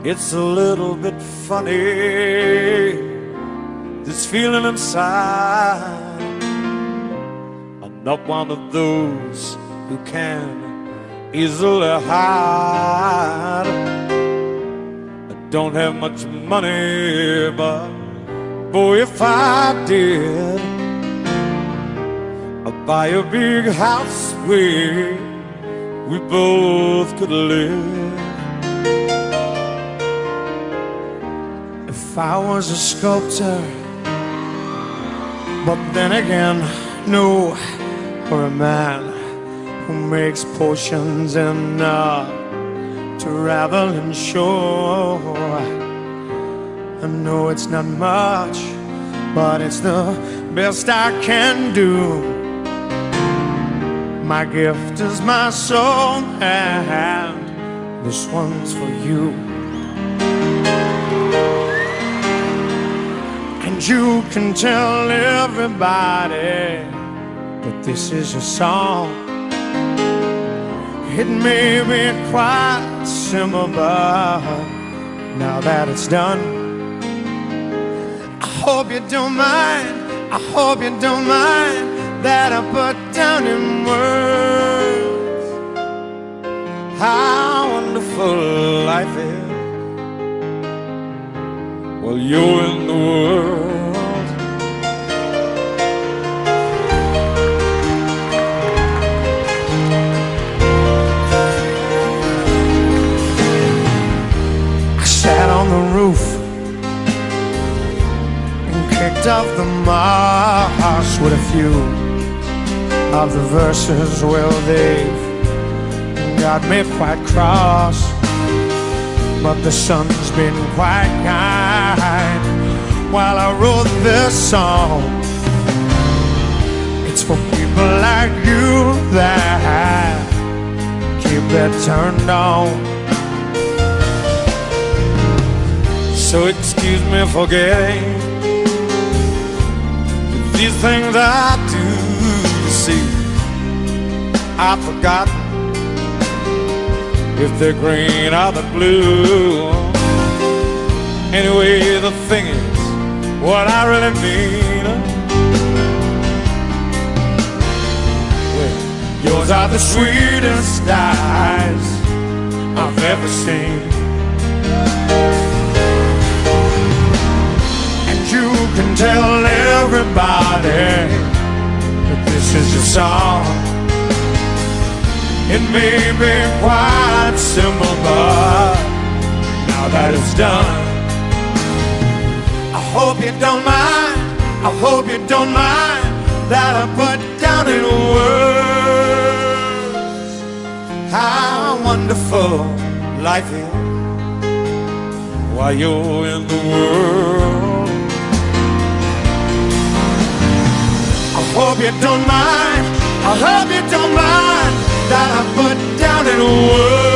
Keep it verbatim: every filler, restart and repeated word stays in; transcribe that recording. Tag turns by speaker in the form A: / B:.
A: It's a little bit funny, this feeling inside. I'm not one of those who can easily hide. I don't have much money, but boy, if I did, I'd buy a big house where we both could live. If I was a sculptor, but then again, no, or a man who makes potions enough to ravel and show. I know it's not much, but it's the best I can do. My gift is my soul, and this one's for you. And you can tell everybody that this is your song. It may be quite simple, but now that it's done, I hope you don't mind, I hope you don't mind that I put down in words how wonderful life is while you're in the world. I sat on the roof and kicked off the moss with a few of the verses. Well, they've got me quite cross, but the sun's been quite kind while I wrote this song. It's for people like you that keep that turned on. So excuse me for getting these things I do. See, I've forgotten if they're green or they're blue. Anyway, the thing is, what I really mean, well, yours are the sweetest eyes I've ever seen. And you can tell everybody that this is your song. It may be quite simple, but now that it's done, I hope you don't mind, I hope you don't mind that I put down in words how wonderful life is while you're in the world. I hope you don't mind, I hope you don't mind that I put down in words